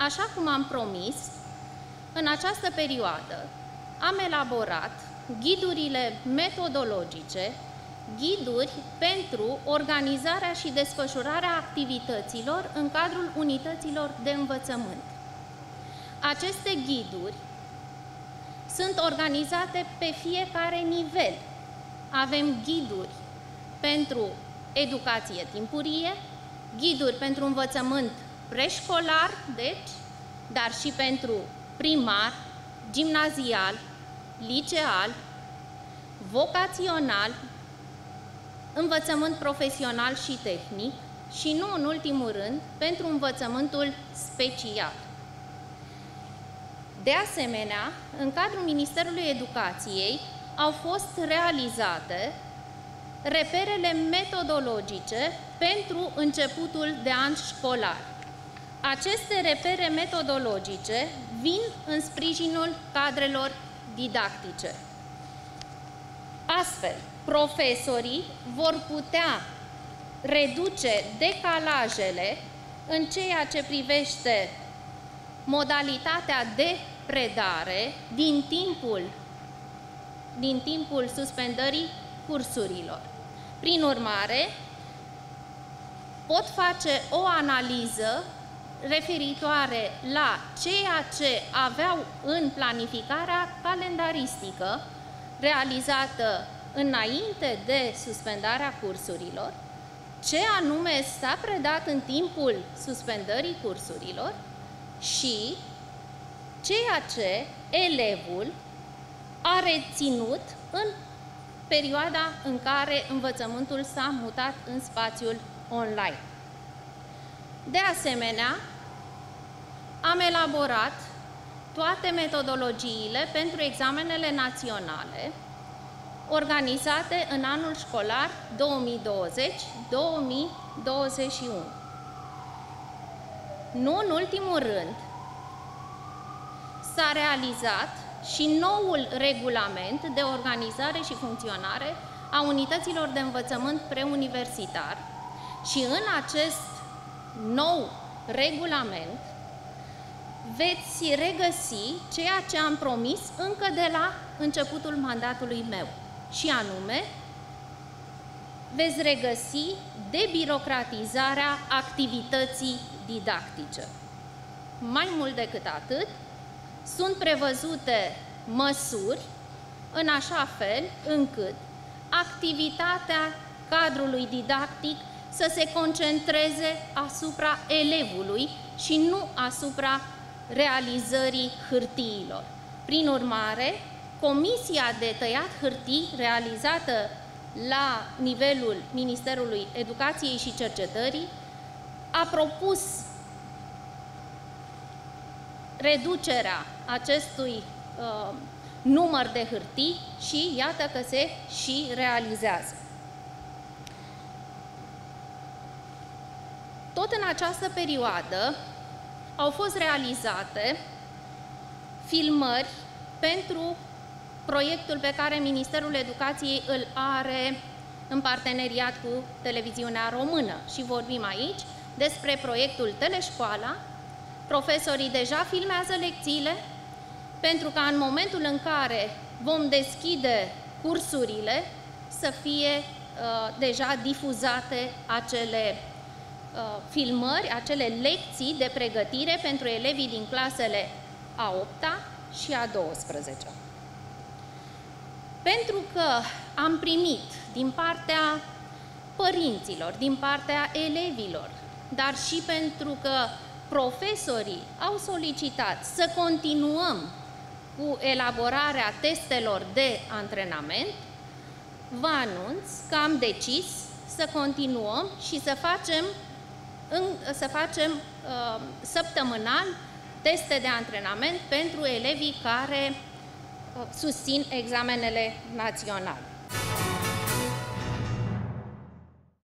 așa cum am promis, în această perioadă am elaborat ghidurile metodologice, ghiduri pentru organizarea și desfășurarea activităților în cadrul unităților de învățământ. Aceste ghiduri sunt organizate pe fiecare nivel. Avem ghiduri pentru educație timpurie, ghiduri pentru învățământ preșcolar, deci, dar și pentru primar, gimnazial, liceal, vocațional, învățământ profesional și tehnic și, nu în ultimul rând, pentru învățământul special. De asemenea, în cadrul Ministerului Educației au fost realizate reperele metodologice pentru începutul de an școlar. Aceste repere metodologice vin în sprijinul cadrelor didactice. Astfel, profesorii vor putea reduce decalajele în ceea ce privește modalitatea de predare din timpul suspendării cursurilor. Prin urmare, pot face o analiză referitoare la ceea ce aveau în planificarea calendaristică realizată înainte de suspendarea cursurilor, ce anume s-a predat în timpul suspendării cursurilor și ceea ce elevul a reținut în perioada în care învățământul s-a mutat în spațiul online. De asemenea, am elaborat toate metodologiile pentru examenele naționale organizate în anul școlar 2020-2021. Nu în ultimul rând, s-a realizat și noul regulament de organizare și funcționare a unităților de învățământ preuniversitar și în acest nou regulament veți regăsi ceea ce am promis încă de la începutul mandatului meu, și anume veți regăsi debirocratizarea activității didactice. Mai mult decât atât, sunt prevăzute măsuri în așa fel încât activitatea cadrului didactic să se concentreze asupra elevului și nu asupra realizării hârtiilor. Prin urmare, Comisia de tăiat hârtii realizată la nivelul Ministerului Educației și Cercetării a propus reducerea acestui număr de hârtii și iată că se și realizează. Tot în această perioadă au fost realizate filmări pentru proiectul pe care Ministerul Educației îl are în parteneriat cu Televiziunea Română și vorbim aici despre proiectul Teleșcoala. Profesorii deja filmează lecțiile pentru ca în momentul în care vom deschide cursurile să fie deja difuzate acele filmări, acele lecții de pregătire pentru elevii din clasele a 8-a și a 12-a. Pentru că am primit din partea părinților, din partea elevilor, dar și pentru că profesorii au solicitat să continuăm cu elaborarea testelor de antrenament, vă anunț că am decis să continuăm și să facem săptămânal teste de antrenament pentru elevii care susțin examenele naționale.